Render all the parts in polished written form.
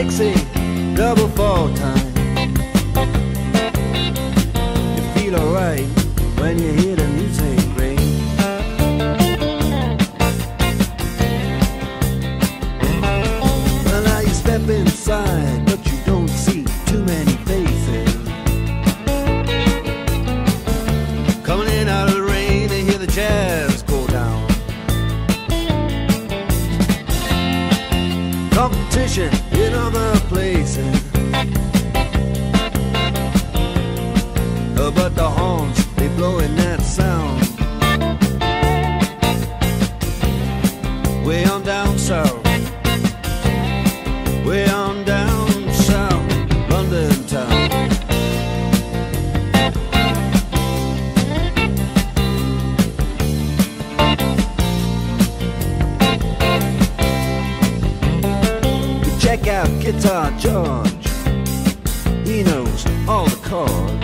sexy double fall time. You feel alright when you hear the music ring. Well, now you step inside, but you don't see too many faces. Coming in out of the rain to hear the jazz go down. Competition in other places, but the horns, they blowing that sound. Way on down south, way on down south, London town. Check out Guitar George, he knows all the chords.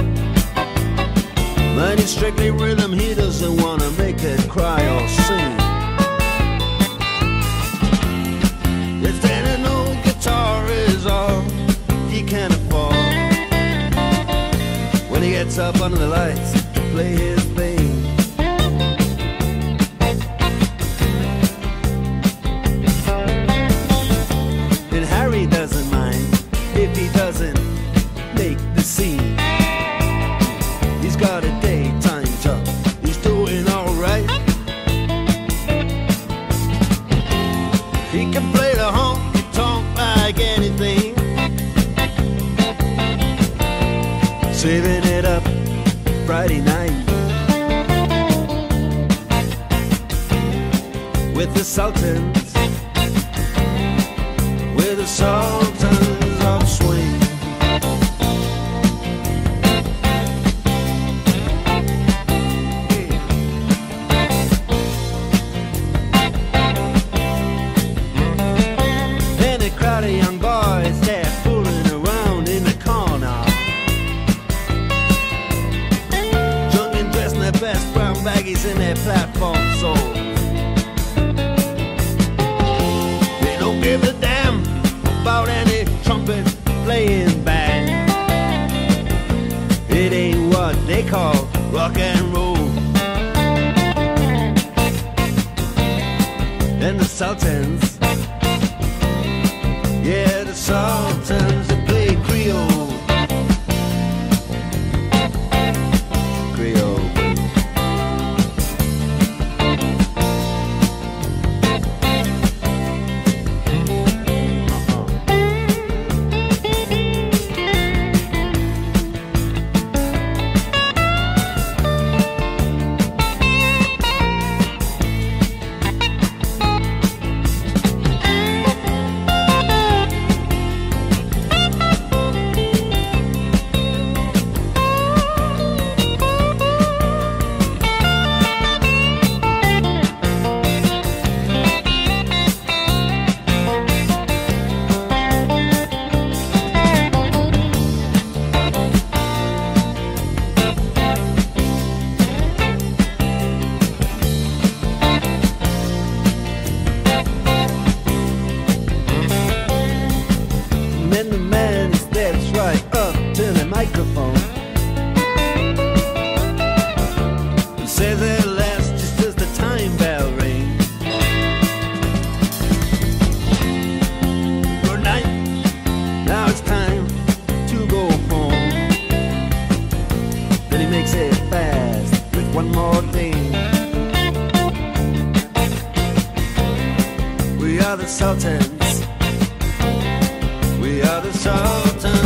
But it's strictly rhythm, he doesn't want to make it cry or sing. If then an old guitar is all he can afford, when he gets up under the lights to play his thing. And Harry doesn't mind if he doesn't make the scene. He's got a daytime job, he's doing alright. He can play the honky-tonk like anything, saving it up Friday night with the Sultans, with the Sultans of Swing. Crowd of young boys, they're fooling around in the corner, drunk and dressed in their best brown baggies in their platform soles. They don't give a damn about any trumpet playing band. It ain't what they call rock and roll. And the Sultans, yeah, the Sultans, they play Creole. Creole. Then the man steps right up to the microphone and says at last, just as the time bell rings, good night, now it's time to go home. Then he makes it fast with one more thing. We are the Sultans, we are the Sultans.